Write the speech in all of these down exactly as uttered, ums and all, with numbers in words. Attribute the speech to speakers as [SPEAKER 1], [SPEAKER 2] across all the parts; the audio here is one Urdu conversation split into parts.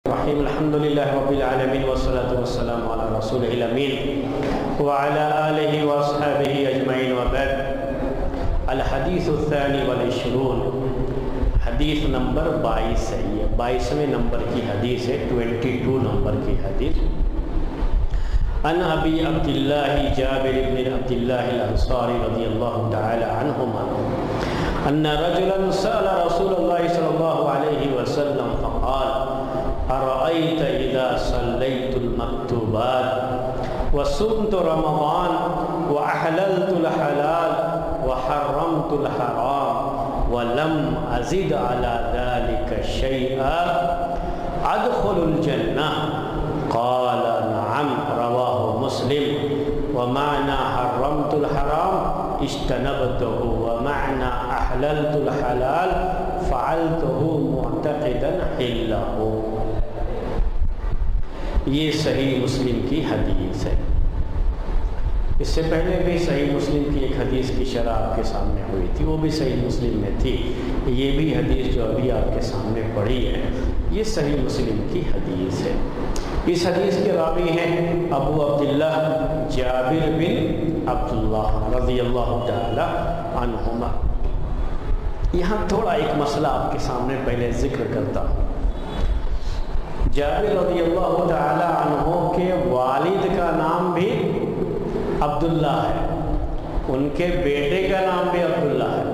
[SPEAKER 1] الرحیم الحمد للہ رب العالمین والصلاة والسلام علی رسولہ الامین وعلی آلہ واصحابہ اجمعین وبعد الحدیث الثانی والعشرون حدیث نمبر بائیس ہے، یہ بائیسویں نمبر کی حدیث ہے، بائیس نمبر کی حدیث۔ عن ابی عبداللہ جابر بن عبداللہ الانصاری رضی اللہ تعالی عنہما ان رجلا سأل رسول اللہ صلی اللہ علیہ وسلم فقال ارأيت إذا صليت المكتوبات وصمت رمضان وأحللت الحلال وحرمت الحرام ولم أزد على ذلك شيئا أدخل الجنة؟ قال نعم، رواه مسلم۔ ومعنى حرمت الحرام اجتنبته، ومعنى أحللت الحلال فعلته معتقدا حله۔ یہ صحیح مسلم کی حدیث ہے۔ اس سے پہلے بھی صحیح مسلم کی ایک حدیث کی شرح آپ کے سامنے ہوئی تھی، وہ بھی صحیح مسلم میں تھی۔ یہ بھی حدیث جو ابھی آپ کے سامنے پڑھی ہے یہ صحیح مسلم کی حدیث ہے۔ اس حدیث کے راوی ہیں ابو عبداللہ جابر بن عبداللہ رضی اللہ تعالی عنہما۔ یہاں تھوڑا ایک مسئلہ آپ کے سامنے پہلے ذکر کرتا ہوں۔ جابر رضی اللہ تعالی عنہ کے والد کا نام بھی عبداللہ ہے، ان کے بیٹے کا نام بھی عبداللہ ہے،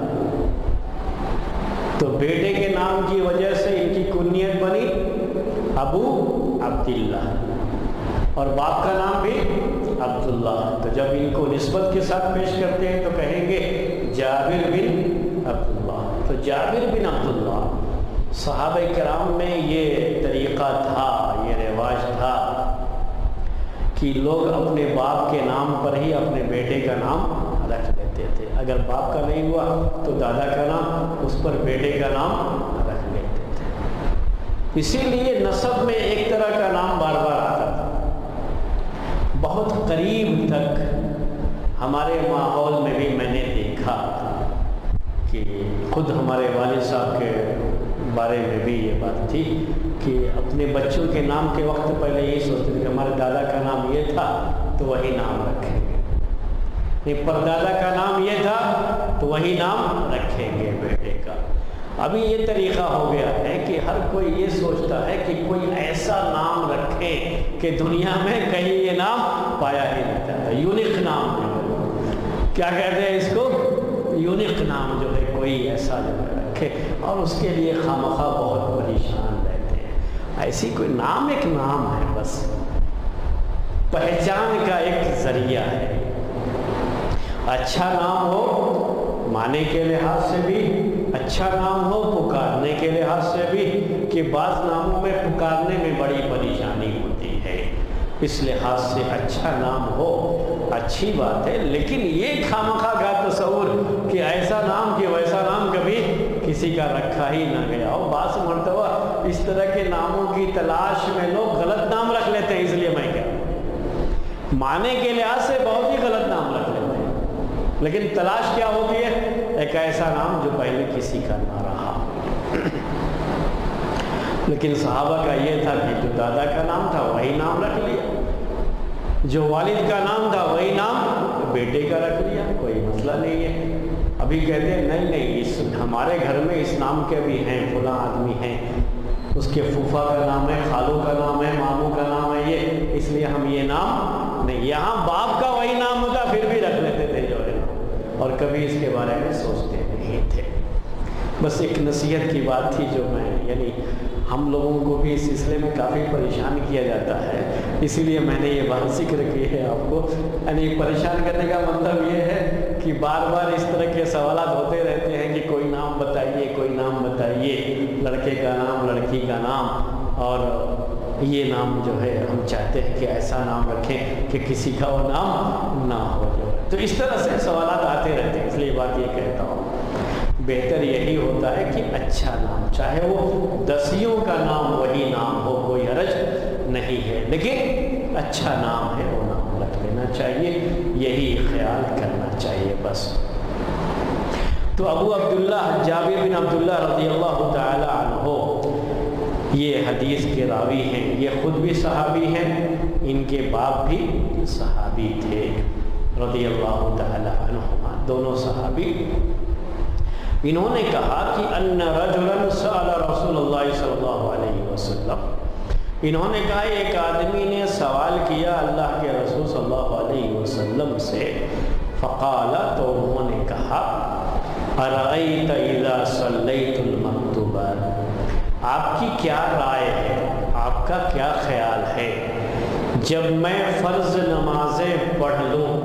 [SPEAKER 1] تو بیٹے کے نام کی وجہ سے ان کی کنیت بنی ابو عبداللہ، اور باپ کا نام بھی عبداللہ۔ تو جب ان کو نسبت کے ساتھ پیش کرتے ہیں تو کہیں گے جابر بن عبداللہ۔ تو جابر بن عبداللہ، صحابہ کرام میں یہ طریقہ تھا، یہ رواج تھا کہ لوگ اپنے باپ کے نام پر ہی اپنے بیٹے کا نام رکھ لیتے تھے۔ اگر باپ کا نہیں ہوا تو دادا کا نام، اس پر بیٹے کا نام رکھ لیتے تھے۔ اسی لیے نسب میں ایک طرح کا نام بار بار آتا تھا۔ بہت قریب تک ہمارے ماحول میں بھی میں نے دیکھا کہ خود ہمارے والد صاحب کے بارے میں بھی یہ بات تھی کہ اپنے بچوں کے نام کے وقت پہلے یہی سوچتے تھے کہ ہمارے دادا کا نام یہ تھا تو وہی نام رکھیں گے، نہیں پردادا کا نام یہ تھا تو وہی نام رکھیں گے بیٹے کا۔ ابھی یہ طریقہ ہو گیا ہے کہ ہر کوئی یہ سوچتا ہے کہ کوئی ایسا نام رکھے کہ دنیا میں کہیں یہ نام پایا ہی نہیں جاتا، یونیک نام ہے۔ کیا کہتے ہیں اس کو؟ یونیک نام جو ہے کوئی ایسا جو ہے رکھے، اور اس کے لیے خامخواہ بہت پریشان رہتے ہیں۔ ایسی کوئی نام ایک نام ہے، بس پہچان کا ایک ذریعہ ہے۔ اچھا نام ہو معنی کے لحاظ سے بھی، اچھا نام ہو پکارنے کے لحاظ سے بھی، کہ بعض ناموں میں پکارنے میں بڑی پریشانی ہوتی ہے، اس لحاظ سے اچھا نام ہو اچھی بات ہے، لیکن یہ خامخواہ کا تصور کہ ایسا نام کہ ویسا نام کبھی کسی کا رکھا ہی نہ گیا ہو۔ بعض مرتبہ اس طرح کے ناموں کی تلاش میں لوگ غلط نام رکھ لیتے ہیں، اس لیے میں کہا معنی کے لحاظ سے بہت ہی غلط نام رکھ لیتے ہیں، لیکن تلاش کیا ہوتی ہے؟ ایک ایسا نام جو پہلے کسی کا نہ رہا۔ لیکن صحابہ کا یہ تھا کہ جو دادا کا نام تھا وہی نام رکھ لیا، جو والد کا نام تھا وہی نام بیٹے کا رکھ لیا، کوئی مسئلہ نہیں ہے۔ ابھی کہتے ہیں نہیں نہیں اس ہمارے گھر میں اس نام کے بھی ہیں، فلاں آدمی ہیں، اس کے پھوپھا کا نام ہے، خالوں کا نام ہے، ماموں کا نام ہے، یہ اس لیے ہم یہ نام نہیں۔ یہاں باپ کا وہی نام ہوتا پھر بھی رکھ لیتے تھے جو ہے، اور کبھی اس کے بارے میں سوچتے نہیں تھے۔ بس ایک نصیحت کی بات تھی جو میں یعنی ہم لوگوں کو بھی اس سلسلے میں کافی پریشان کیا جاتا ہے، اسی لیے میں نے یہ بات ذکر کی ہے آپ کو۔ یعنی پریشان کرنے کا مطلب یہ ہے کہ بار بار اس طرح کے سوالات ہوتے رہتے ہیں کہ کوئی نام بتائیے، کوئی نام بتائیے، لڑکے کا نام، لڑکی کا نام، اور یہ نام جو ہے ہم چاہتے ہیں کہ ایسا نام رکھیں کہ کسی کا وہ نام نہ ہو جو ہے۔ تو اس طرح سے سوالات آتے رہتے ہیں، اس لیے بات یہ کہتا ہوں بہتر یہی ہوتا ہے کہ اچھا نام، چاہے وہ دسیوں کا نام وہی نام ہو، کوئی حرج نہیں ہے، لیکن اچھا نام ہے وہ نام رکھ لینا چاہیے، یہی خیال کرنا چاہیے بس۔ تو ابو عبداللہ جابر بن عبداللہ رضی اللہ تعالی عنہ یہ حدیث کے راوی ہیں، یہ خود بھی صحابی ہیں، ان کے باپ بھی صحابی تھے رضی اللہ تعالی عنہما، دونوں صحابی۔ انہوں نے کہا کہ ان رجلا سأل رسول اللہ صلی اللہ علیہ وسلم، انہوں نے کہا ایک آدمی نے سوال کیا اللہ کے رسول صلی اللہ علیہ وسلم سے، فقال، تو انہوں نے کہا، ارأیت اذا صلیت المکتوبات، آپ کی کیا رائے ہے، آپ کا کیا خیال ہے جب میں فرض نمازیں پڑھ لوں،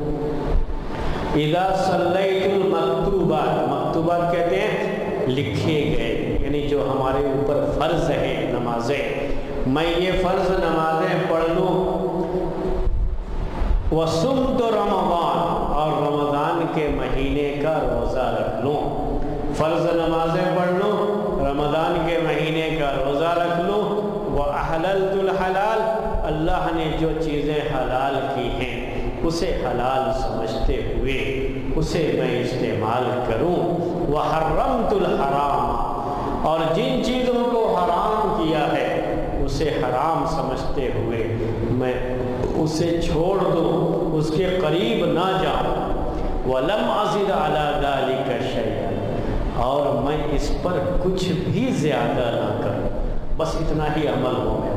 [SPEAKER 1] اذا صلیت المکتوبات، مکتوبات کہتے ہیں لکھے گئے، یعنی جو ہمارے اوپر فرض ہیں نمازیں، میں یہ فرض نمازیں پڑھ لوں، وصمت رمضان، اور رمضان کے مہینے کا روزہ رکھ لوں، فرض نمازیں پڑھ لوں، رمضان کے مہینے کا روزہ رکھ لوں، وَأَحْلَلْتُ الْحَلَالِ، اللہ نے جو چیزیں حلال کی ہیں اسے حلال سمجھتے ہوئے اسے میں استعمال کروں، وَحَرَّمْتُ الْحَرَامَ، اور جن چیزوں کو حرام کیا ہے اسے حرام سمجھتے ہوئے میں اسے چھوڑ دوں، اس کے قریب نہ جاؤں، وَلَمْ أَزِدْ عَلَى ذَلِكَ شَيْئًا، اور میں اس پر کچھ بھی زیادہ نہ کروں، بس اتنا ہی عمل ہو میرا،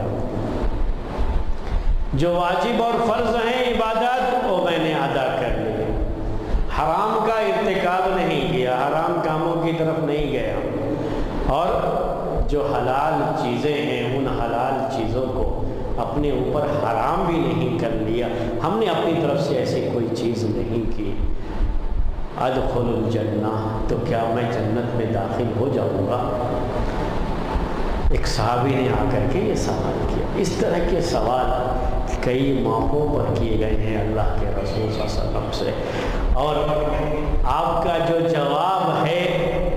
[SPEAKER 1] جو واجب اور فرض ہیں عبادات وہ میں نے ادا کر لیے، حرام کا ارتکاب نہیں کیا، حرام کاموں کی طرف نہیں گیا، اور جو حلال چیزیں ہیں ان حلال چیزوں کو اپنے اوپر حرام بھی نہیں کر لیا، ہم نے اپنی طرف سے ایسی کوئی چیز نہیں کی، ادخل الجنہ، تو کیا میں جنت میں داخل ہو جاؤں گا؟ ایک صحابی نے آ کر کے یہ سوال کیا۔ اس طرح کے سوال کئی موقعوں پر کیے گئے ہیں اللہ کے رسول صلی اللہ علیہ وسلم سے، اور آپ کا جو جواب ہے،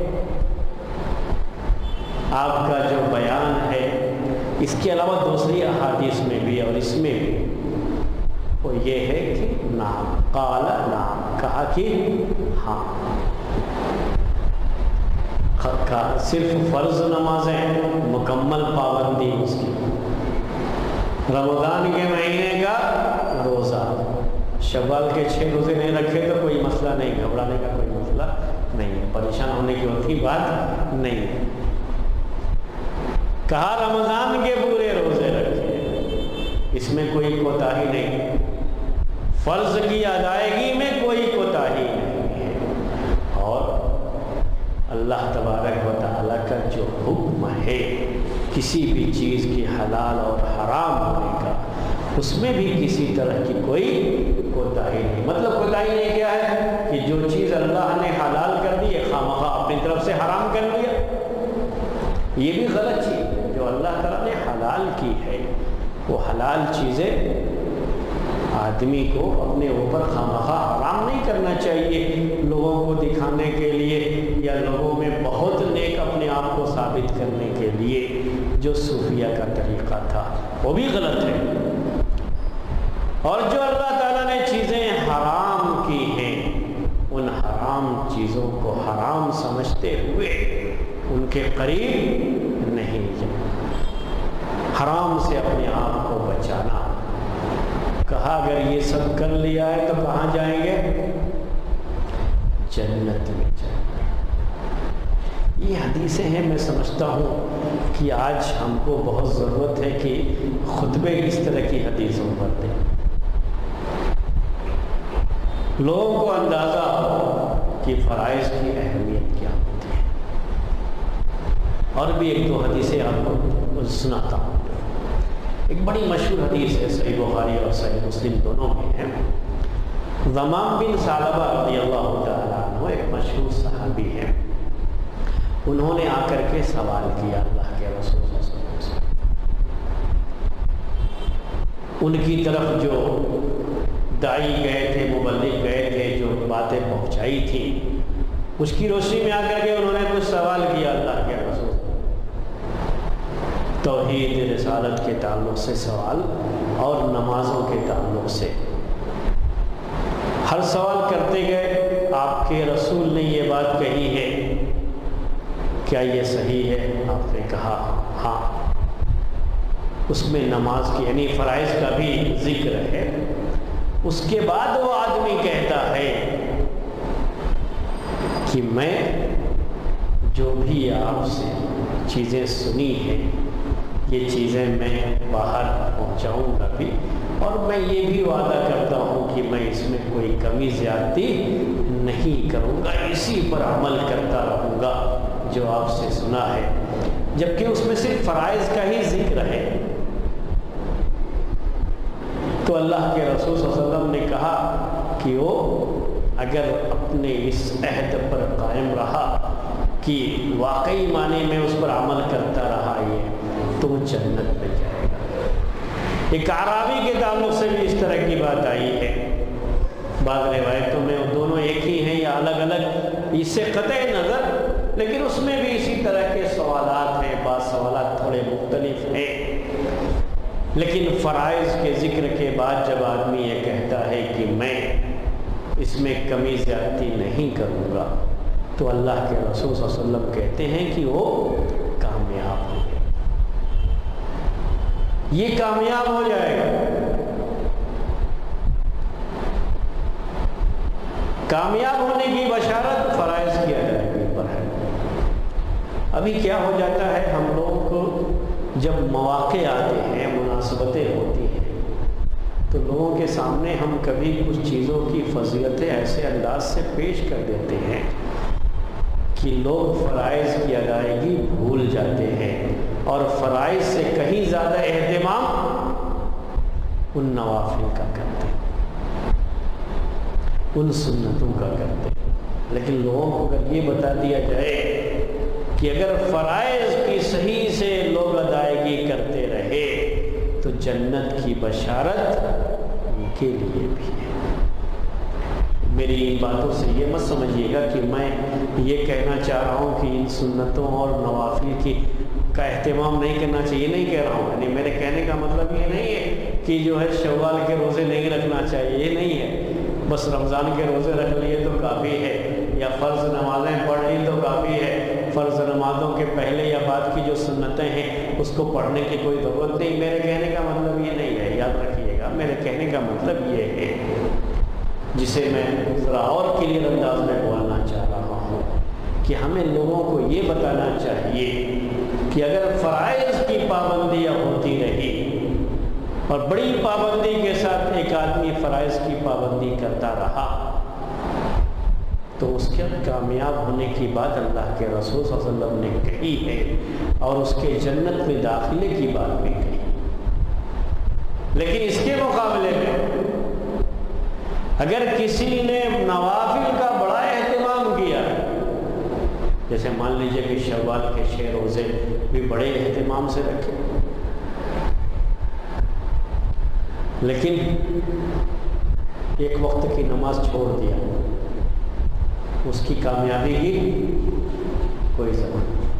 [SPEAKER 1] آپ کا جو بیان ہے، اس کے علاوہ دوسری احادیث میں بھی اور اس میں بھی وہ یہ ہے کہ نعم، قال نعم، کہا کہ ہاں، صرف فرض نمازیں مکمل پابندی اس کی، رمضان کے مہینے کا روزہ، شوال کے چھ روزے نہیں رکھے تو کوئی مسئلہ نہیں، گھبرانے کا کوئی مسئلہ نہیں ہے، پریشان ہونے کی ہوتی بات نہیں ہے، کہا رمضان کے پورے روزے رکھے، اس میں کوئی کوتاہی نہیں، فرض کی ادائیگی میں کوئی کوتاہی نہیں ہے، اور اللہ تبارک و تعالیٰ کا جو حکم ہے کسی بھی چیز کی حلال اور حرام ہونے کا، اس میں بھی کسی طرح کی کوئی کوتاہی نہیں، مطلب کوتاہی نہیں کیا ہے کہ جو چیز اللہ نے حلال کر دی ہے خواہ اپنی طرف سے حرام کر دیا، یہ بھی غلط چیز ہے، جو اللہ تعالیٰ نے حلال کی ہے وہ حلال چیزیں آدمی کو اپنے اوپر خواہ حرام نہیں کرنا چاہیے، لوگوں کو دکھانے کے لیے یا لوگوں میں بہت نیک اپنے آپ کو ثابت کرنے کے لیے، جو صوفیہ کا طریقہ تھا وہ بھی غلط ہے، اور جو اللہ تعالیٰ نے چیزیں حرام کی ہیں ان حرام چیزوں کو حرام سمجھتے ہوئے ان کے قریب نہیں جانا، حرام سے اپنے آپ کو بچانا، کہا اگر یہ سب کر لیا ہے تو کہاں جائیں گے؟ جنت میں جائیں گے۔ یہ حدیثیں ہیں، میں سمجھتا ہوں کہ آج ہم کو بہت ضرورت ہے کہ خطبے اس طرح کی حدیثوں پر دیں، لوگوں کو اندازہ ہو کہ فرائض کی اہمیت کیا ہوتی ہے۔ اور بھی ایک دو حدیثیں آپ کو سناتا ہوں، ایک بڑی مشہور حدیث ہے، صحیح بخاری اور صحیح مسلم دونوں میں ہے، ضمام بن ثعلبہ رضی اللہ تعالیٰ عنہ ایک مشہور صحابی ہیں، انہوں نے آ کر کے سوال کیا اللہ کے رسول صلی اللہ علیہ وسلم سے، ان کی طرف جو داعی گئے تھے، مبلغ گئے تھے، جو باتیں پہنچائی تھیں، اس کی روشنی میں آ کر کے انہوں نے کچھ سوال کیا اللہ کے رسول، توحید رسالت کے تعلق سے سوال اور نمازوں کے تعلق سے، ہر سوال کرتے گئے آپ کے رسول نے یہ بات کہی ہے، کیا یہ صحیح ہے؟ آپ نے کہا ہاں، اس میں نماز کی یعنی فرائض کا بھی ذکر ہے، اس کے بعد وہ آدمی کہتا ہے کہ میں جو بھی آپ سے چیزیں سنی ہیں یہ چیزیں میں باہر پہنچاؤں گا بھی، اور میں یہ بھی وعدہ کرتا ہوں کہ میں اس میں کوئی کمی زیادتی نہیں کروں گا، اسی پر عمل کرتا رہوں گا جو آپ سے سنا ہے۔ جبکہ اس میں صرف فرائض کا ہی ذکر ہے۔ تو اللہ کے رسول صلی اللہ علیہ وسلم نے کہا کہ وہ اگر اپنے اس عہد پر قائم رہا کہ واقعی معنی میں اس پر عمل کرتا رہا یہ، تو وہ جنت میں جائے گا۔ ایک اعرابی کے تعلق سے بھی اس طرح کی بات آئی ہے، بعض روایتوں میں وہ دونوں ایک ہی ہیں یا الگ الگ اس سے قطع نظر، لیکن اس میں بھی اسی طرح کے سوالات ہیں، بعض سوالات تھوڑے مختلف ہیں۔ لیکن فرائض کے ذکر کے بعد جب آدمی یہ کہتا ہے کہ میں اس میں کمی زیادتی نہیں کروں گا، تو اللہ کے رسول صلی اللہ علیہ وسلم کہتے ہیں کہ وہ کامیاب ہو گئے، یہ کامیاب ہو جائے گا۔ کامیاب ہونے کی بشارت فرائض کی ادائیگی پر ہے۔ ابھی کیا ہو جاتا ہے، ہم لوگوں کو جب مواقع آتے ہیں، مناسبتیں ہوتی ہیں، تو لوگوں کے سامنے ہم کبھی کچھ چیزوں کی فضیلتیں ایسے انداز سے پیش کر دیتے ہیں کہ لوگ فرائض کی ادائیگی بھول جاتے ہیں، اور فرائض سے کہیں زیادہ اہتمام ان نوافل کا کرتے ہیں، ان سنتوں کا کرتے ہیں۔ لیکن لوگوں کو اگر یہ بتا دیا جائے کہ اگر فرائض کی صحیح سے لوگ ادائیگی کرتے رہے تو جنت کی بشارت ان کے لیے بھی ہے۔ میری ان باتوں سے یہ مت سمجھیے گا کہ میں یہ کہنا چاہ رہا ہوں کہ ان سنتوں اور نوافل کی کا اہتمام نہیں کرنا چاہیے، نہیں کہہ رہا ہوں، یعنی میرے کہنے کا مطلب یہ نہیں ہے کہ جو ہے شوال کے روزے نہیں رکھنا چاہیے، یہ نہیں ہے، بس رمضان کے روزے رکھ لیے تو کافی ہے، یا فرض نمازیں پڑھ لی تو کافی ہے، فرض نمازوں کے پہلے یا بعد کی جو سنتیں ہیں اس کو پڑھنے کی کوئی ضرورت نہیں۔ میرے کہنے کا مطلب یہ نہیں ہے، یاد رکھیے گا، میرے کہنے کا مطلب یہ ہے جسے میں ذرا اور کلیئر انداز میں بولنا چاہ رہا ہوں کہ ہمیں لوگوں کو یہ بتانا چاہیے کہ اگر فرائض کی پابندیاں ہوتی رہی اور بڑی پابندی کے ساتھ ایک آدمی فرائض کی پابندی کرتا رہا تو اس کے کامیاب ہونے کی بات اللہ کے رسول صلی اللہ علیہ وسلم نے کہی ہے، اور اس کے جنت میں داخلے کی بات بھی کہی۔ لیکن اس کے مقابلے میں اگر کسی نے نوافل کا بڑا اہتمام کیا، جیسے مان لیجئے کہ شوال کے چھ روزے بھی بڑے اہتمام سے رکھے، لیکن ایک وقت کی نماز چھوڑ دیا، اس کی کامیابی کی کوئی ضرورت نہیں۔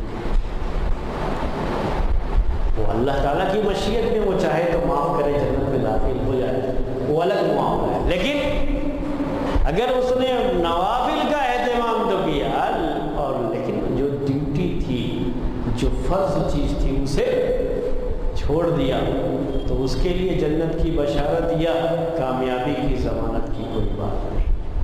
[SPEAKER 1] وہ اللہ تعالیٰ کی مشیت میں وہ چاہے تو معاف کرے، جنت میں داخل ہو جائے، وہ الگ معاملہ ہے۔ لیکن اگر اس نے نوافل کا اہتمام تو کیا، اور لیکن جو ڈیوٹی تھی، جو فرض چیز تھی، اسے چھوڑ دیا، تو اس کے لیے جنت کی بشارت یا کامیابی کی ضمانت کی کوئی بات نہیں۔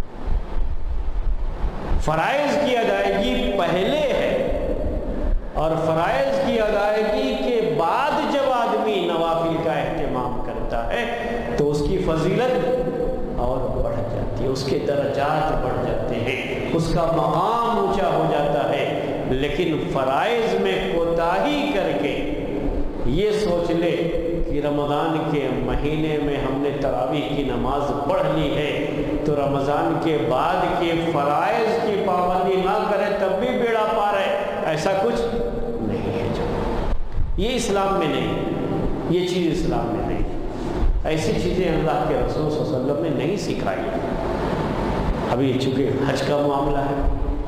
[SPEAKER 1] فرائض کی ادائیگی پہلے ہے، اور فرائض کی ادائیگی کے بعد جب آدمی نوافل کا اہتمام کرتا ہے تو اس کی فضیلت اور بڑھ جاتی ہے، اس کے درجات بڑھ جاتے ہیں، اس کا مقام اونچا ہو جاتا ہے۔ لیکن فرائض میں کوتاہی کر کے یہ سوچ لے کہ رمضان کے مہینے میں ہم نے تراویح کی نماز پڑھ لی ہے تو رمضان کے بعد کے فرائض کی پابندی نہ کرے تب بھی بیڑا پار ہے، ایسا کچھ نہیں ہے۔ جو یہ اسلام میں نہیں، یہ چیز اسلام میں نہیں، ایسی چیزیں اللہ کے رسول صلی اللہ علیہ وسلم نے نہیں سکھائی۔ ابھی چونکہ حج کا معاملہ ہے،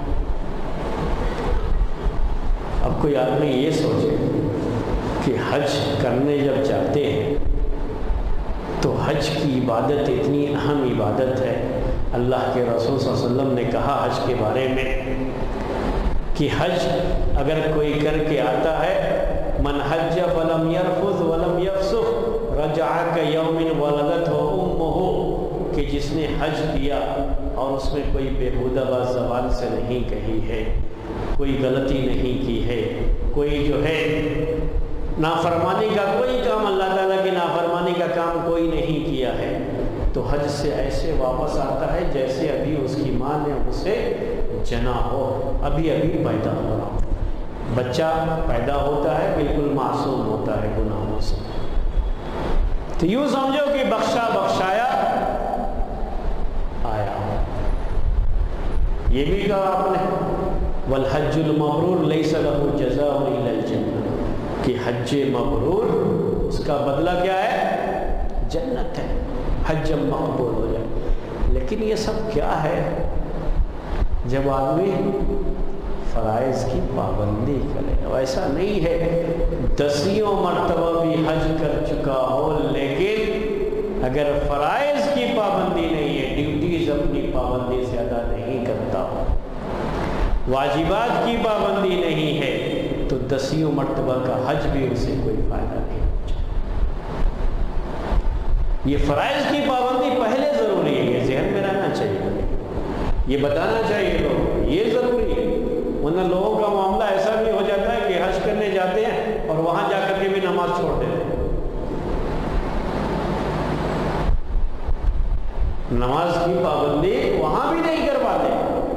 [SPEAKER 1] اب کوئی آدمی یہ سوچے کہ حج کرنے جب جاتے ہیں تو حج کی عبادت اتنی اہم عبادت ہے، اللہ کے رسول صلی اللہ علیہ وسلم نے کہا حج کے بارے میں کہ حج اگر کوئی کر کے آتا ہے من حج فلم يرفث ولم يفسق رجع كيوم ولدته امه، کہ جس نے حج کیا اور اس میں کوئی بےہودہ بات زبان سے نہیں کہی ہے، کوئی غلطی نہیں کی ہے، کوئی جو ہے نافرمانی کا کوئی کام، اللہ تعالیٰ کی نافرمانی کا کام کوئی نہیں کیا ہے، تو حج سے ایسے واپس آتا ہے جیسے ابھی اس کی ماں نے اسے جنا ہو، ابھی ابھی پیدا ہو رہا ہو۔ بچہ پیدا ہوتا ہے بالکل معصوم ہوتا ہے گناہوں سے، تو یوں سمجھو کہ بخشا بخشایا آیا۔ یہ بھی کہا آپ نے والحج المبرور لیس لہ جزاء الا الجنہ، کہ حج مبرور اس کا بدلہ کیا ہے؟ جنت ہے، حج مقبول ہو جائے۔ لیکن یہ سب کیا ہے؟ جب آدمی فرائض کی پابندی کرے۔ ایسا نہیں ہے دسیوں مرتبہ بھی حج کر چکا ہو لیکن اگر فرائض کی پابندی نہیں ہے، ڈیوٹیز اپنی پابندی سے ادا نہیں کرتا ہو، واجبات کی پابندی نہیں ہے، تو دسیوں مرتبہ کا حج بھی اسے کوئی فائدہ نہیں پہنچا۔ یہ فرائض کی پابندی پہلے ضروری ہے، یہ ذہن میں رہنا چاہیے، یہ بتانا چاہیے لوگوں کو یہ ضروری ہے، ورنہ لوگوں کا معاملہ ایسا بھی ہو جاتا ہے کہ حج کرنے جاتے ہیں اور وہاں جا کر کے بھی نماز چھوڑ دیتے ہیں، نماز کی پابندی وہاں بھی نہیں کر پاتے۔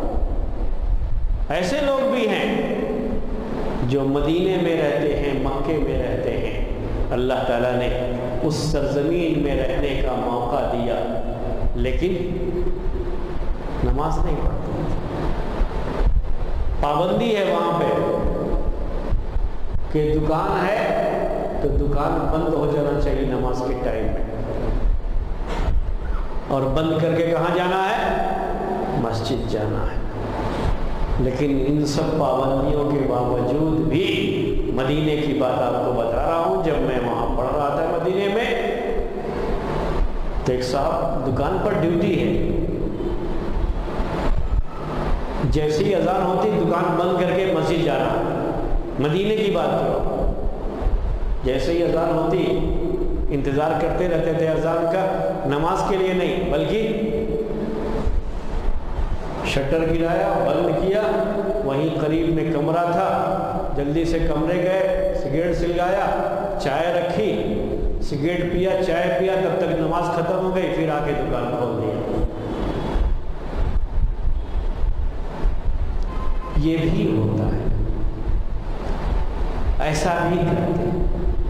[SPEAKER 1] ایسے لوگ بھی ہیں جو مدینے میں رہتے ہیں، مکے میں رہتے ہیں، اللہ تعالیٰ نے اس سرزمین میں رہنے کا موقع دیا لیکن نماز نہیں پڑھتے، پابندی ہے وہاں پہ کہ دکان ہے تو دکان بند ہو جانا چاہیے نماز کے ٹائم میں، اور بند کر کے کہاں جانا ہے؟ مسجد جانا ہے۔ لیکن ان سب پابندیوں کے باوجود بھی مدینے کی بات آپ کو بتا رہا ہوں، جب میں وہاں پڑھ رہا تھا مدینے میں تو ایک صاحب دکان پر ڈیوٹی ہے، جیسی ہی اذان ہوتی دکان بند کر کے مسجد جانا، مدینے کی بات کرو، جیسے ہی اذان ہوتی انتظار کرتے رہتے تھے اذان کا، نماز کے لیے نہیں بلکہ شٹر گرایا، بند کیا، وہیں قریب میں کمرہ تھا، جلدی سے کمرے گئے، سگریٹ سلگایا، چائے رکھی، سگریٹ پیا، چائے پیا، تب تک نماز ختم ہو گئی، پھر آ کے دکان کھول دیا۔ یہ بھی ہوتا ہے، ایسا بھی کرتے ہیں۔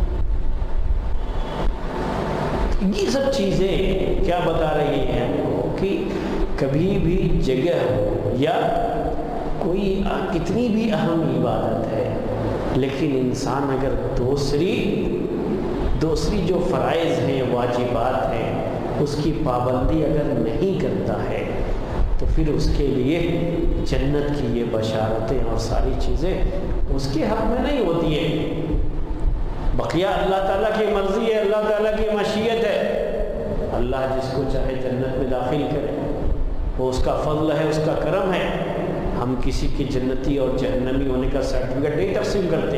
[SPEAKER 1] یہ سب چیزیں کیا بتا رہی ہیں ہم کو کہ کبھی بھی جگہ ہو یا کوئی کتنی بھی اہم عبادت ہے لیکن انسان اگر دوسری دوسری جو فرائض ہیں، واجبات ہیں، اس کی پابندی اگر نہیں کرتا ہے تو پھر اس کے لیے جنت کی یہ بشارتیں اور ساری چیزیں اس کے حق میں نہیں ہوتی ہیں۔ بقیہ اللہ تعالیٰ کی مرضی ہے، اللہ تعالیٰ کی مشیت ہے، اللہ جس کو چاہے جنت میں داخل کرے، وہ اس کا فضل ہے، اس کا کرم ہے۔ ہم کسی کی جنتی اور جہنمی ہونے کا سرٹیفکیٹ نہیں تقسیم کرتے،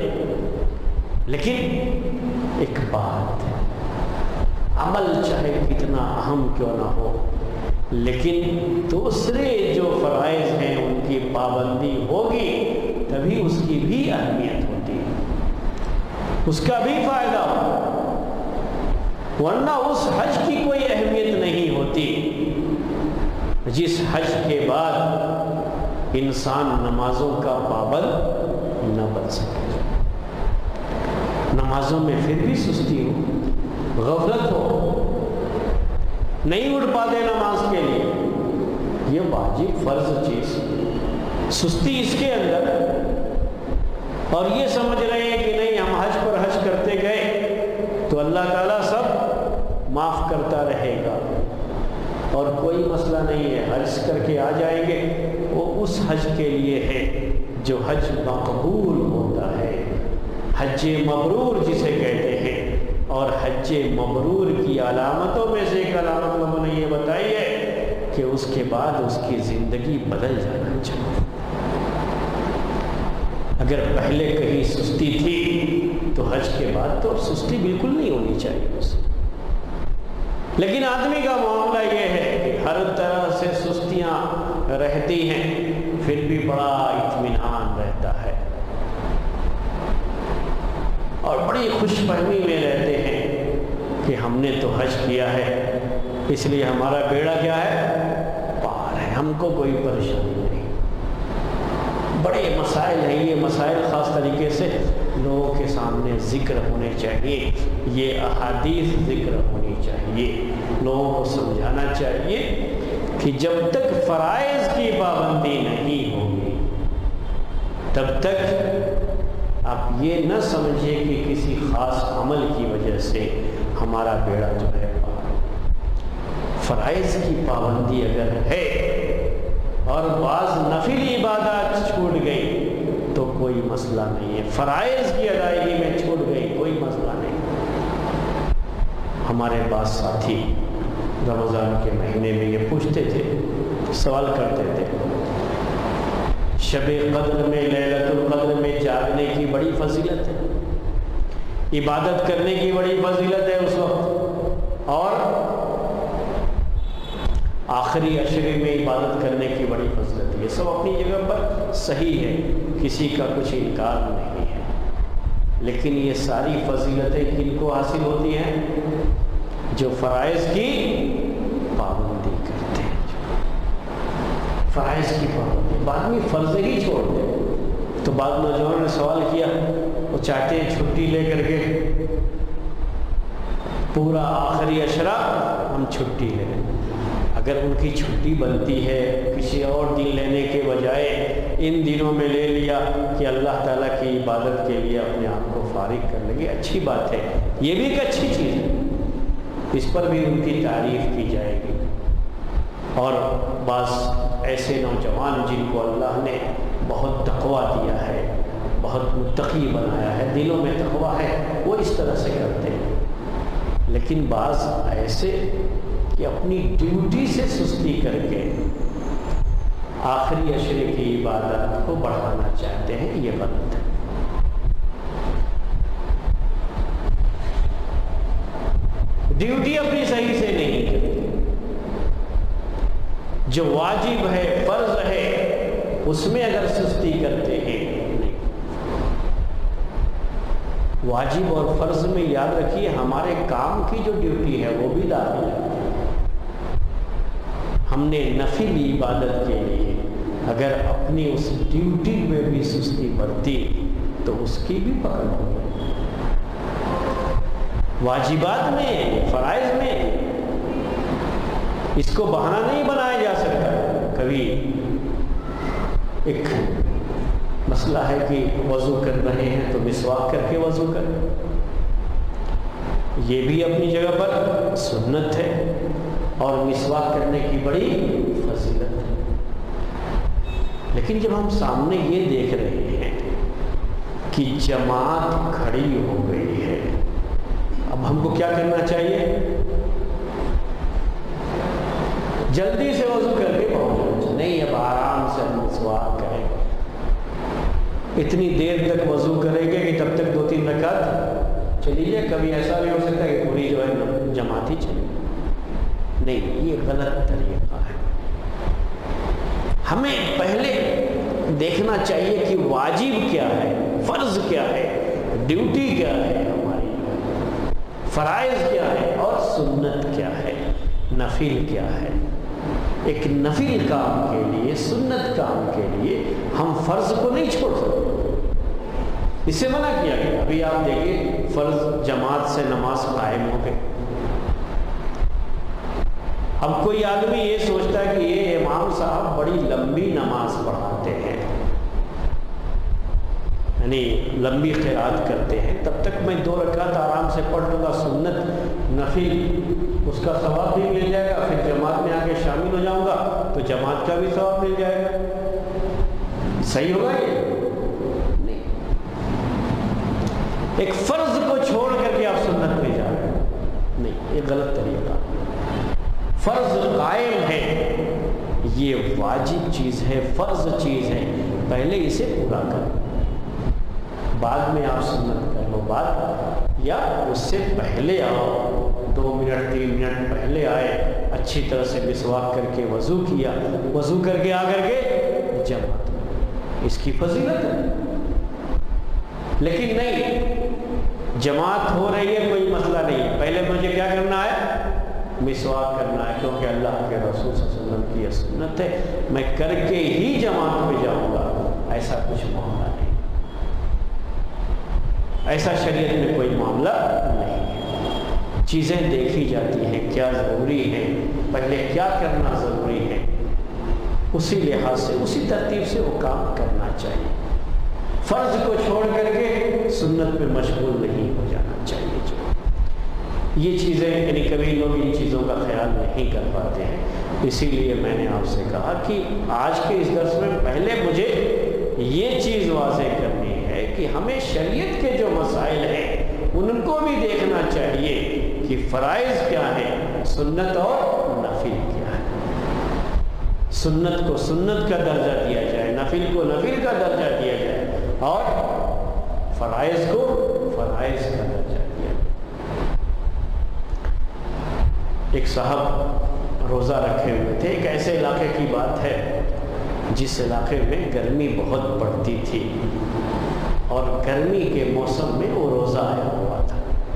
[SPEAKER 1] لیکن ایک بات ہے، عمل چاہے کتنا اہم کیوں نہ ہو لیکن دوسرے جو فرائض ہیں ان کی پابندی ہوگی تبھی اس کی بھی اہمیت ہوتی ہے، اس کا بھی فائدہ ہو، ورنہ اس حج کی کوئی اہمیت نہیں ہوتی جس حج کے بعد انسان نمازوں کا پابند نہ بن سکے، نمازوں میں پھر بھی سستی ہو، غفلت ہو، نہیں اٹھ پاتے نماز کے لیے، یہ واجب فرض چیز، سستی اس کے اندر، اور یہ سمجھ رہے ہیں کہ نہیں ہم حج پر حج کرتے گئے تو اللہ تعالیٰ سب معاف کرتا رہے گا اور کوئی مسئلہ نہیں ہے، حج کر کے آ جائیں گے، وہ اس حج کے لیے ہے جو حج مقبول ہوتا ہے، حج مبرور جسے کہتے ہیں۔ اور حج مبرور کی علامتوں میں سے ایک علامت لوگوں نے یہ بتائی ہے کہ اس کے بعد اس کی زندگی بدل جانا چاہیے۔ اگر پہلے کہیں سستی تھی تو حج کے بعد تو سستی بالکل نہیں ہونی چاہیے اس. لیکن آدمی کا معاملہ یہ ہے کہ ہر طرح سے سستیاں رہتی ہیں، پھر بھی بڑا اطمینان رہتا ہے اور بڑی خوش فہمی میں رہتے ہیں کہ ہم نے تو حج کیا ہے، اس لیے ہمارا بیڑا کیا ہے، پار ہے، ہم کو کوئی پریشانی نہیں. بڑے مسائل ہیں یہ، مسائل خاص طریقے سے لوگوں کے سامنے ذکر ہونے چاہیے، یہ احادیث ذکر ہونی چاہیے، لوگوں کو سمجھانا چاہیے کہ جب تک فرائض کی پابندی نہیں ہوگی تب تک آپ یہ نہ سمجھیں کہ کسی خاص عمل کی وجہ سے ہمارا بیڑا جو ہے پار. فرائض کی پابندی اگر ہے اور بعض نفل عبادات چھوٹ گئی تو کوئی مسئلہ نہیں ہے، فرائض کی ادائیگی میں چھوٹ گئی کوئی مسئلہ نہیں. ہمارے بعض ساتھی رمضان کے مہینے میں یہ پوچھتے تھے، سوال کرتے تھے، شب قدر میں، لیلۃ القدر میں جاگنے کی بڑی فضیلت ہے، عبادت کرنے کی بڑی فضیلت ہے اس وقت، اور آخری عشرے میں عبادت کرنے کی بڑی فضیلت ہے. یہ سب اپنی جگہ پر صحیح ہے، کسی کا کچھ انکار نہیں ہے، لیکن یہ ساری فضیلتیں کن کو حاصل ہوتی ہیں؟ جو فرائض کی پابندی کرتے ہیں. فرائض کی پابندی، بعد میں فرض ہی چھوڑ دیں. تو بعض نوجوانوں نے سوال کیا، وہ چاہتے ہیں چھٹی لے کر کے پورا آخری عشرہ ہم چھٹی لے لیں. اگر ان کی چھٹی بنتی ہے کسی اور دن لینے کے بجائے ان دنوں میں لے لیا کہ اللہ تعالیٰ کی عبادت کے لیے اپنے آپ کو فارغ کر لیں گے، اچھی بات ہے، یہ بھی ایک اچھی چیز ہے، اس پر بھی ان کی تعریف کی جائے گی. اور بعض ایسے نوجوان جن کو اللہ نے بہت تقویٰ دیا ہے، بہت متقی بنایا ہے، دلوں میں تقویٰ ہے، وہ اس طرح سے کرتے ہیں. لیکن بعض ایسے کہ اپنی ڈیوٹی سے سستی کر کے آخری عشرے کی عبادت کو بڑھانا چاہتے ہیں، یہ غلط ہے. ڈیوٹی اپنی صحیح سے نہیں کرتے، جو واجب ہے، فرض ہے، اس میں اگر سستی کرتے ہیں نہیں. واجب اور فرض میں یاد رکھیے ہمارے کام کی جو ڈیوٹی ہے وہ بھی داخل ہے. ہم نے نفل عبادت کے لیے اگر اپنی اس ڈیوٹی میں بھی سستی برتی تو اس کی بھی پکڑ ہوگی. واجبات میں، فرائض میں اس کو بہانہ نہیں بنایا جا سکتا. کبھی ایک مسئلہ ہے کہ وضو کر رہے ہیں تو مسواک کر کے وضو کریں، یہ بھی اپنی جگہ پر سنت ہے اور مسواک کرنے کی بڑی فضیلت ہے. لیکن جب ہم سامنے یہ دیکھ رہے ہیں کہ جماعت کھڑی ہو گئی ہے، اب ہم کو کیا کرنا چاہیے؟ جلدی سے وضو کر کے پہنچنا نہیں، اب آرام سے مسواک کریں. اتنی دیر تک وضو کریں گے کہ تب تک دو تین رکعت چلی جائے. کبھی ایسا بھی ہو سکتا ہے کہ پوری جو ہے جماعت ہی چلی. نہیں، یہ غلط طریقہ ہے. ہمیں پہلے دیکھنا چاہیے کہ واجب کیا ہے، فرض کیا ہے، ڈیوٹی کیا ہے ہماری، فرائض کیا ہے اور سنت کیا ہے، نفل کیا ہے. ایک نفل کام کے لیے، سنت کام کے لیے ہم فرض کو نہیں چھوڑ سکتے، اس سے منع کیا گیا. ابھی آپ دیکھیں فرض جماعت سے نماز قائم ہو گئے. اب کوئی آدمی یہ سوچتا ہے کہ یہ امام صاحب بڑی لمبی نماز پڑھاتے ہیں، یعنی لمبی قرات کرتے ہیں، تب تک میں دو رکعت آرام سے پڑھ لوں گا، سنت نفل اس کا ثواب بھی مل جائے گا، پھر جماعت میں آ کے شامل ہو جاؤں گا تو جماعت کا بھی ثواب مل جائے گا. صحیح ہوگا یہ؟ نہیں. ایک فرض کو چھوڑ کر کے آپ سنت میں جا رہے ہیں، نہیں، یہ غلط طریقہ. فرض قائم ہے، یہ واجب چیز ہے، فرض چیز ہے، پہلے اسے پورا کر. بعد میں آپ سنت کر لو بعد، یا اس سے پہلے آؤ، دو منٹ تین منٹ پہلے آئے، اچھی طرح سے مسواک کر کے وضو کیا، وضو کر کے آ کر کے جماعت، اس کی فضیلت ہے۔ لیکن نہیں، جماعت ہو رہی ہے کوئی مسئلہ نہیں ہے، پہلے مجھے کیا کرنا ہے؟ مسواک کرنا ہے، کیونکہ اللہ کے رسول صلی اللہ علیہ وسلم کی یہ سنت ہے، میں کر کے ہی جماعت پہ جاؤں گا۔ ایسا کچھ معاملہ نہیں، ایسا شریعت میں کوئی معاملہ نہیں ہے۔ چیزیں دیکھی جاتی ہیں، کیا ضروری ہے، پہلے کیا کرنا ضروری ہے، اسی لحاظ سے اسی ترتیب سے وہ کام کرنا چاہیے۔ فرض کو چھوڑ کر کے سنت میں مشغول نہیں ہو جانا چاہیے۔ جو یہ چیزیں یعنی کبھی لوگ ان چیزوں کا خیال نہیں کر پاتے ہیں، اسی لیے میں نے آپ سے کہا کہ آج کے اس درس میں پہلے مجھے یہ چیز واضح کرنی ہے کہ ہمیں شریعت کے جو مسائل ہیں ان کو بھی دیکھنا چاہیے کہ فرائض کیا ہے، سنت اور نفل کیا ہے۔ سنت کو سنت کا درجہ دیا جائے، نفل کو نفل کا درجہ دیا جائے، اور فرائض کو فرائض کا درجہ دیا جائے۔ ایک صاحب روزہ رکھے ہوئے تھے، ایک ایسے علاقے کی بات ہے جس علاقے میں گرمی بہت پڑتی تھی، اور گرمی کے موسم میں وہ روزہ آیا ہوا تھا۔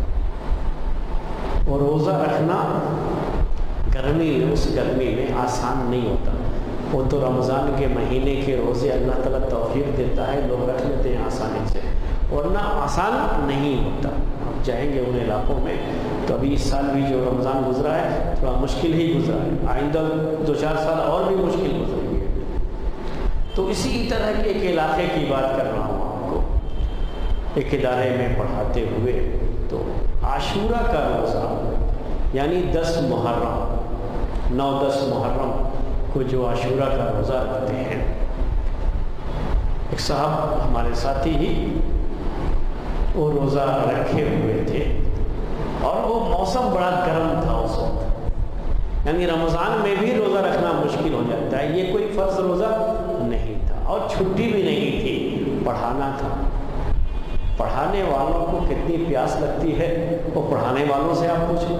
[SPEAKER 1] اور روزہ رکھنا گرمی میں، اس گرمی میں آسان نہیں ہوتا۔ وہ تو رمضان کے مہینے کے روزے اللہ تعالیٰ توفیق دیتا ہے، لوگ رکھ لیتے ہیں آسانی سے، ورنہ آسان نہیں ہوتا۔ آپ جائیں گے ان علاقوں میں تو ابھی اس سال بھی جو رمضان گزرا ہے تھوڑا مشکل ہی گزرا ہے، آئندہ دو چار سال اور بھی مشکل گزریں گے۔ تو اسی طرح کے ایک علاقے کی بات کر رہا ہوں آپ کو، ایک ادارے میں پڑھاتے ہوئے، تو عاشورہ کا روزہ یعنی دس محرم، نو دس محرم کو جو عاشورہ کا روزہ رکھتے ہیں، ایک صاحب ہمارے ساتھی ہی وہ روزہ رکھے ہوئے تھے، اور وہ موسم بڑا گرم تھا اس وقت، یعنی رمضان میں بھی روزہ رکھنا مشکل ہو جاتا ہے، یہ کوئی فرض روزہ نہیں تھا، اور چھٹی بھی نہیں تھی، پڑھانا تھا۔ پڑھانے والوں کو کتنی پیاس لگتی ہے وہ پڑھانے والوں سے آپ پوچھیں۔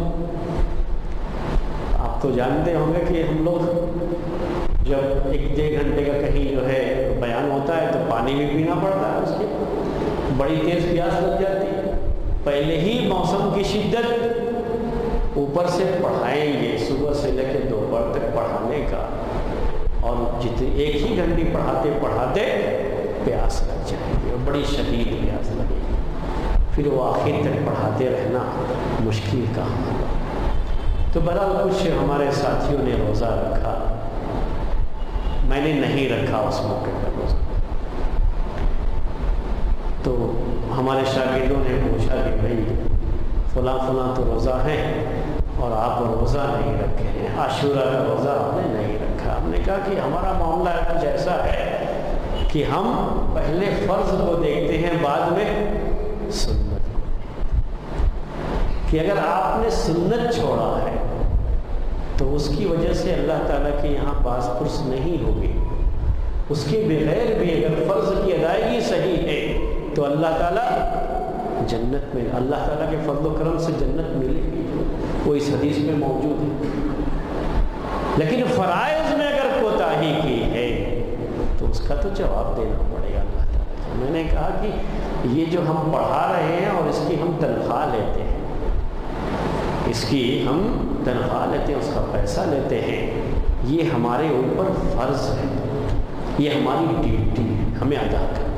[SPEAKER 1] آپ تو جانتے ہوں گے کہ ہم لوگ جب ایک ڈیڑھ گھنٹے کا کہیں جو ہے بیان ہوتا ہے تو پانی بھی پینا پڑتا ہے، اس کے بڑی تیز پیاس لگ جاتی ہے، پہلے ہی موسم کی شدت، اوپر سے پڑھائیں گے صبح سے لے کے دوپہر تک پڑھانے کا، اور جتنی ایک ہی گھنٹے پڑھاتے پڑھاتے پیاس لگ جائے گی، اور بڑی شدید پیاس لگے گی، پھر وہ آخر تک پڑھاتے رہنا مشکل کام ہے۔ تو بہرحال کچھ ہمارے ساتھیوں نے روزہ رکھا، میں نے نہیں رکھا اس موقع پر روزہ، تو ہمارے شاگردوں نے پوچھا کہ بھائی فلاں فلاں تو روزہ ہے اور آپ روزہ نہیں رکھے ہیں، عاشورہ کا روزہ ہم نے نہیں رکھا۔ ہم نے کہا کہ ہمارا معاملہ کچھ ایسا ہے کہ ہم پہلے فرض کو دیکھتے ہیں، بعد میں سنت کو، کہ اگر آپ نے سنت چھوڑا ہے تو اس کی وجہ سے اللہ تعالیٰ کے یہاں باز پرس نہیں ہوگی، اس کے بغیر بھی اگر فرض کی ادائیگی صحیح ہے تو اللہ تعالیٰ جنت میں، اللہ تعالیٰ کے فضل و کرم سے جنت ملے گی، وہ اس حدیث میں موجود ہے۔ لیکن فرائض میں اگر کوتاہی کی ہے تو اس کا تو جواب دینا پڑے گا اللہ تعالیٰ کو۔ میں نے کہا کہ یہ جو ہم پڑھا رہے ہیں اور اس کی ہم تنخواہ لیتے ہیں، اس کی ہم تنخواہ لیتے ہیں، اس کا پیسہ لیتے ہیں، یہ ہمارے اوپر فرض ہے، یہ ہماری ڈیوٹی ہے، ہمیں ادا کرنا۔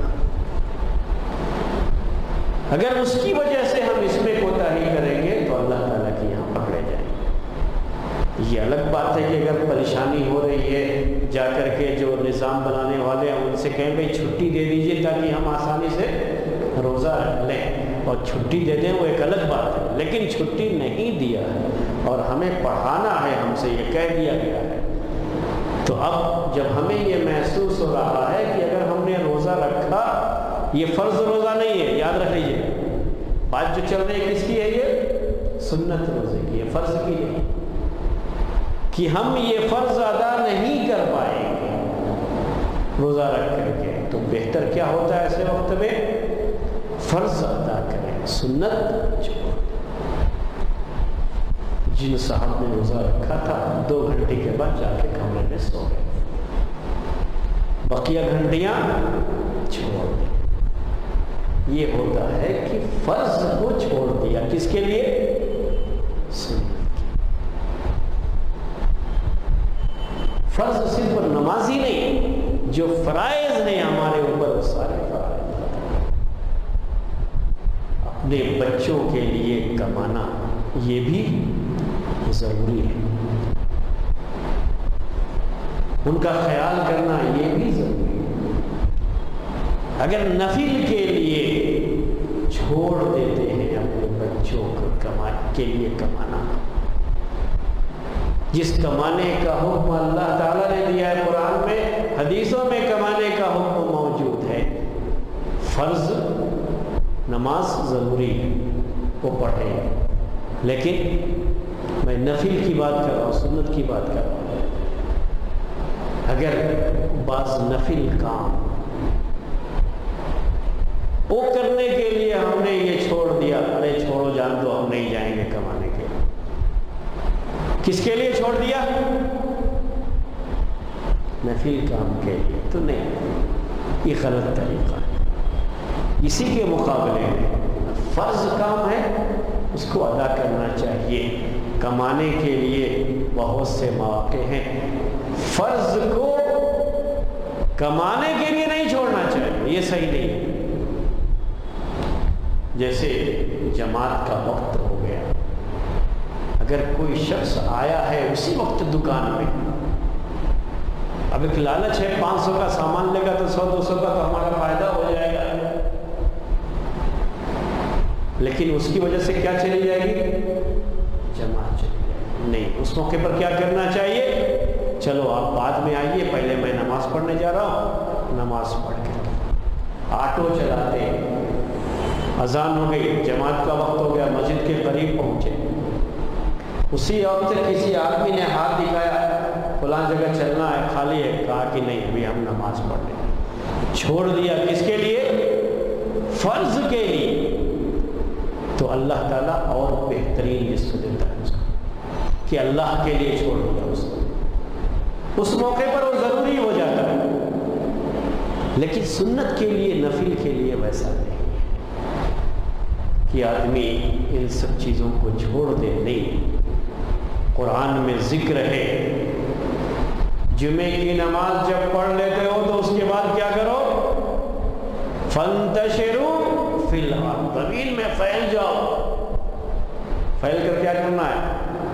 [SPEAKER 1] اگر اس کی وجہ سے ہم اس میں کوتاہی کریں گے تو اللہ تعالیٰ کے یہاں پکڑے جائیں گے۔ یہ الگ بات ہے کہ اگر پریشانی ہو رہی ہے، جا کر کے جو نظام بنانے والے ہیں ان سے کہیں بھائی چھٹی دے دیجیے تاکہ ہم آسانی سے روزہ رکھ لیں، اور چھٹی دے دیں وہ ایک الگ بات ہے، لیکن چھٹی نہیں دیا ہے اور ہمیں پڑھانا ہے، ہم سے یہ کہہ دیا گیا ہے، تو اب جب ہمیں یہ محسوس ہو رہا ہے کہ اگر ہم نے روزہ رکھا، یہ فرض روزہ نہیں ہے، یاد رکھ لیجیے، بات جو چل رہی ہے کس کی ہے؟ یہ سنت روزے کی ہے، فرض کی ہے، کہ ہم یہ فرض ادا نہیں کر پائیں گے روزہ رکھ کر کے، تو بہتر کیا ہوتا ہے ایسے وقت میں فرض ادا کریں، سنت چھوڑ دیں۔ جن صاحب نے روزہ رکھا تھا دو گھنٹے کے بعد جا کے کمرے میں سو گئے، بقیہ گھنٹیاں چھوڑ دیں۔ یہ ہوتا ہے کہ فرض کو چھوڑ دیا، کس کے لیے؟ سنت کے۔ فرض صرف نماز ہی نہیں، جو فرائض نے ہمارے اوپر وہ سارے فرائض۔ اپنے بچوں کے لیے کمانا یہ بھی ضروری ہے، ان کا خیال کرنا یہ بھی ضروری ہے۔ اگر نفل کے لیے چھوڑ دیتے ہیں اپنے بچوں کو کما کے لیے کمانا، جس کمانے کا حکم اللہ تعالیٰ نے دیا ہے قرآن میں، حدیثوں میں کمانے کا حکم موجود ہے، فرض نماز ضروری ہے وہ پڑھیں، لیکن میں نفل کی بات کر رہا ہوں، سنت کی بات کر رہا ہوں۔ اگر بعض نفل کام وہ کرنے کے لیے ہم نے یہ چھوڑ دیا، ارے چھوڑو جان دو، ہم نہیں جائیں گے کمانے کے لیے، کس کے لیے چھوڑ دیا؟ نفل کام کے لیے، تو نہیں، یہ غلط طریقہ ہے۔ اسی کے مقابلے میں فرض کام ہے، اس کو ادا کرنا چاہیے۔ کمانے کے لیے بہت سے مواقع ہیں، فرض کو کمانے کے لیے نہیں چھوڑنا چاہیے، یہ صحیح نہیں ہے۔ جیسے جماعت کا وقت ہو گیا، اگر کوئی شخص آیا ہے اسی وقت دکان میں، اب ایک لالچ ہے پانچ سو کا سامان لے گا تو سو دو سو کا تو ہمارا فائدہ ہو جائے گا، لیکن اس کی وجہ سے کیا چلی جائے گی؟ جماعت چلی جائے گی۔ نہیں، اس موقع پر کیا کرنا چاہیے؟ چلو آپ بعد میں آئیے، پہلے میں نماز پڑھنے جا رہا ہوں، نماز پڑھ کے آٹو چلاتے ہیں، اذان ہو گئی، جماعت کا وقت ہو گیا، مسجد کے قریب پہنچے، اسی وقت کسی آدمی نے ہاتھ دکھایا فلاں جگہ چلنا ہے، خالی ہے، کہا کہ نہیں ابھی ہم نماز پڑھ لیں، چھوڑ دیا، کس کے لیے؟ فرض کے لیے۔ تو اللہ تعالیٰ اور بہترین لسٹ دیتا ہے اس کو کہ اللہ کے لیے چھوڑ دیا، اس اس موقع پر وہ ضروری ہو جاتا ہے، لیکن سنت کے لیے، نفل کے لیے ویسا نہیں کہ آدمی ان سب چیزوں کو چھوڑ دے۔ نہیں، قرآن میں ذکر ہے، جمعے کی نماز جب پڑھ لیتے ہو تو اس کے بعد کیا کرو؟ فَانْتَشِرُوا فِي الْأَرْضِ، زمین میں پھیل جاؤ۔ پھیل کر کیا کرنا ہے؟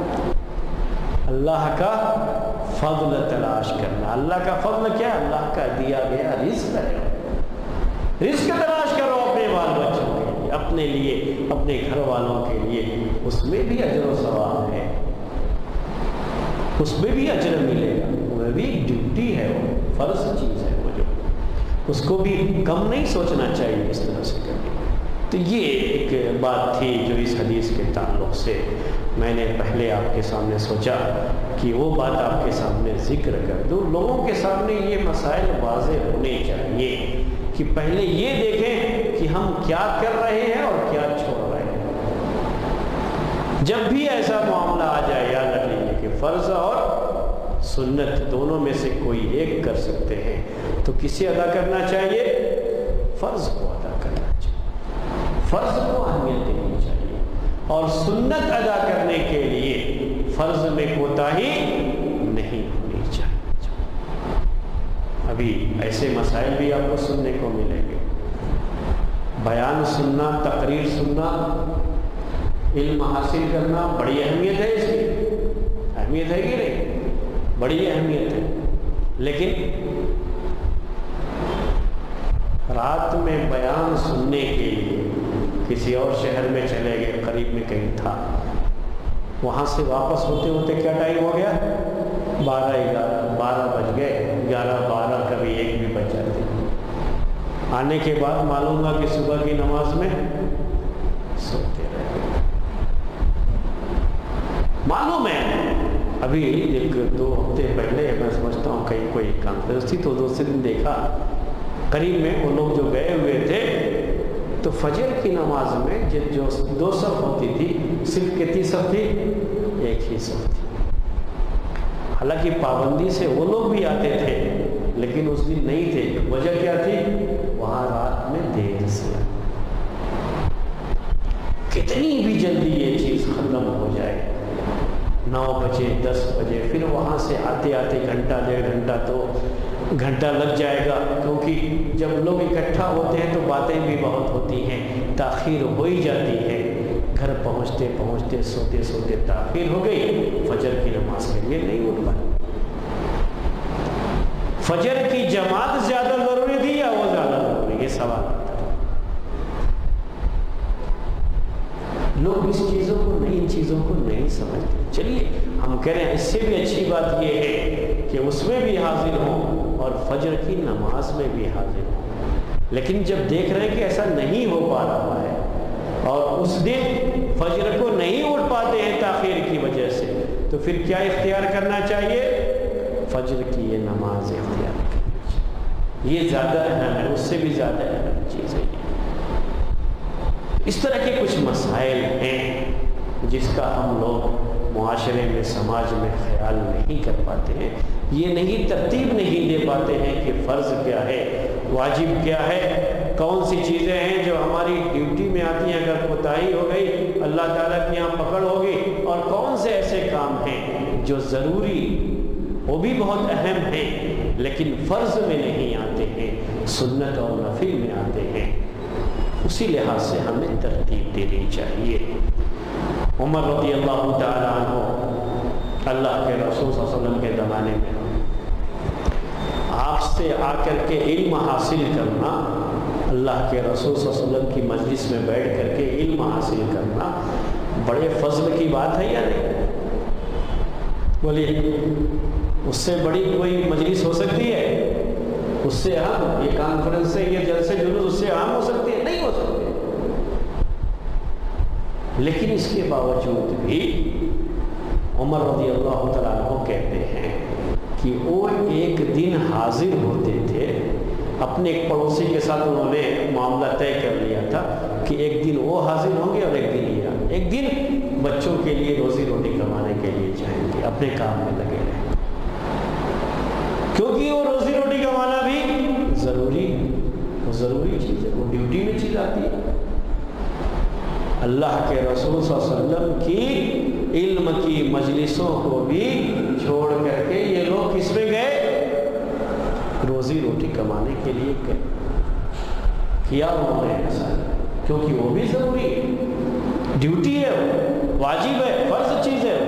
[SPEAKER 1] اللہ کا فضل تلاش کرنا۔ اللہ کا فضل کیا؟ اللہ کا دیا گیا رزق ہے، رزق تلاش کرو اپنے بال بچوں کے لیے، اپنے لیے، اپنے گھر والوں کے لیے، اس میں بھی اجر و ثواب ہے، اس میں بھی اجر ملے گا، وہ بھی ڈیوٹی ہے، وہ فرض چیز ہے، وہ جو اس کو بھی کم نہیں سوچنا چاہیے اس طرح سے کریں۔ تو یہ ایک بات تھی جو اس حدیث کے تعلق سے میں نے پہلے آپ کے سامنے سوچا کہ وہ بات آپ کے سامنے ذکر کر دوں، لوگوں کے سامنے یہ مسائل واضح ہونے چاہیے کہ پہلے یہ دیکھیں کہ ہم کیا کر رہے ہیں اور کیا چھوڑ رہے ہیں۔ جب بھی ایسا معاملہ آ جائے یاد رکھ لیجیے کہ فرض اور سنت دونوں میں سے کوئی ایک کر سکتے ہیں، تو کسے ادا کرنا چاہیے؟ فرض کو ادا کرنا چاہیے، فرض کو اہمیت دینی چاہیے، اور سنت ادا کرنے کے لیے فرض میں کوتاہی نہیں ہونی چاہیے۔ ابھی ایسے مسائل بھی آپ کو سننے کو ملیں گے، بیان سننا، تقریر سننا، علم حاصل کرنا بڑی اہمیت ہے، اس کی اہمیت ہے کہ نہیں؟ بڑی اہمیت ہے، لیکن رات میں بیان سننے کے لیے کسی اور شہر میں چلے گئے، قریب میں کہیں تھا، وہاں سے واپس ہوتے ہوتے کیا ٹائم ہو گیا؟ بارہ گیارہ بارہ بج گئے، گیارہ بارہ کبھی ایک بھی بج جاتے۔ آنے کے بعد معلوم ہوا کہ صبح کی نماز میں سوتے رہے۔ معلوم ہے ابھی ایک دو ہفتے پہلے میں سمجھتا ہوں کہیں کوئی کانفرنس تھی، تو دوسرے دن دیکھا قریب میں وہ لوگ جو گئے ہوئے تھے تو فجر کی نماز میں جو دو صف ہوتی تھی صرف کتنی صف تھی؟ ایک ہی صف تھی. حالانکہ پابندی سے وہ لوگ بھی آتے تھے لیکن اس دن نہیں تھے. وجہ کیا تھی؟ وہاں رات میں دیر سے. کتنی بھی جلدی یہ چیز ختم ہو جائے، نو بجے دس بجے، پھر وہاں سے آتے آتے گھنٹہ ڈیڑھ گھنٹہ تو گھنٹہ لگ جائے گا، کیونکہ جب لوگ اکٹھا ہوتے ہیں تو باتیں بھی بہت ہوتی ہیں، تاخیر ہو ہی جاتی ہے. گھر پہنچتے پہنچتے سوتے سوتے تاخیر ہو گئی، فجر کی نماز کے لیے نہیں اٹھ پائے. فجر کی جماعت زیادہ ضروری تھی یا وہ زیادہ ضروری؟ یہ سوال آتا ہے. لوگ اس چیزوں کو نہیں ان چیزوں کو نہیں سمجھتے. چلیے ہم کہہ رہے ہیں اس سے بھی اچھی بات یہ ہے کہ اس میں بھی حاضر ہوں اور فجر کی نماز میں بھی حاضر ہوں. لیکن جب دیکھ رہے ہیں کہ ایسا نہیں ہو پا رہا ہے اور اس دن فجر کو نہیں اٹھ پاتے ہیں تاخیر کی وجہ سے، تو پھر کیا اختیار کرنا چاہیے؟ فجر کی یہ نماز اختیار کرنی چاہیے. یہ زیادہ اہم ہے، اس سے بھی زیادہ اہم چیز ہے. اس طرح کے کچھ مسائل ہیں جس کا ہم لوگ معاشرے میں سماج میں خیال نہیں کر پاتے ہیں. یہ نہیں ترتیب نہیں دے پاتے ہیں کہ فرض کیا ہے، واجب کیا ہے، کون سی چیزیں ہیں جو ہماری ڈیوٹی میں آتی ہیں، اگر کوتاہی ہو گئی اللہ تعالیٰ کی یہاں پکڑ ہوگی، اور کون سے ایسے کام ہیں جو ضروری وہ بھی بہت اہم ہیں لیکن فرض میں نہیں آتے ہیں، سنت اور نفل میں آتے ہیں. اسی لحاظ سے ہمیں ترتیب دینی چاہیے. عمر رضی اللہ تعالیٰ عنہ اللہ کے رسول صلی اللہ علیہ وسلم کے زمانے میں آپ سے آ کر کے علم حاصل کرنا، اللہ کے رسول صلی اللہ علیہ وسلم کی مجلس میں بیٹھ کر کے علم حاصل کرنا بڑے فضل کی بات ہے یا نہیں؟ بولیے، اس سے بڑی کوئی مجلس ہو سکتی ہے؟ اس سے اہم یہ کانفرنس سے، یہ جلسے جلوس اس سے اہم ہو سکتی ہے؟ نہیں ہو سکتے. لیکن اس کے باوجود بھی عمر رضی اللہ تعالیٰ عنہ کہتے ہیں کہ وہ ایک دن حاضر ہوتے تھے. اپنے ایک پڑوسی کے ساتھ انہوں نے معاملہ طے کر لیا تھا کہ ایک دن وہ حاضر ہوں گے اور ایک دن یہ، ایک دن بچوں کے لیے روزی روٹی کمانے کے لیے جائیں گے، اپنے کام میں لگے رہیں گے، کیونکہ وہ روزی روٹی کمانا بھی ضروری وہ ضروری چیز ہے، وہ ڈیوٹی میں چیز آتی ہے. اللہ کے رسول صلی اللہ علیہ وسلم کی علم کی مجلسوں کو بھی چھوڑ کر کے یہ لوگ کس میں گئے؟ روزی روٹی کمانے کے لیے گئے. کیا انہوں نے ایسا؟ کیونکہ وہ بھی ضروری ہے، ڈیوٹی ہے، واجب ہے، فرض چیز ہے،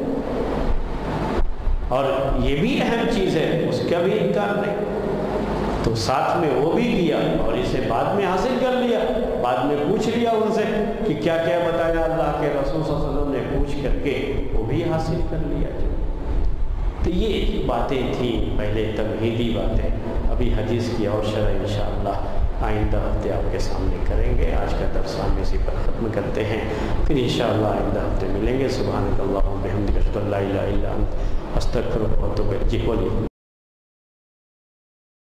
[SPEAKER 1] اور یہ بھی اہم چیز ہے، اس کا بھی انکار نہیں. تو ساتھ میں وہ بھی کیا اور اسے بعد میں حاصل کر لیا. بعد میں پوچھ لیا ان سے کہ کیا کیا بتایا اللہ کے رسول صلی اللہ علیہ وسلم نے، پوچھ کر کے وہ بھی حاصل کر لیا. تو یہ باتیں تھیں پہلے تمہیدی باتیں. ابھی حدیث کی اور شرح انشاءاللہ آئندہ ہفتے آپ کے سامنے کریں گے. آج کا درس ہم اسی پر ختم کرتے ہیں، پھر انشاءاللہ آئندہ ہفتے ملیں گے. سبحانک اللہم و بحمدک اشہد ان لا الہ الا انت استغفرک و اتوب الیک.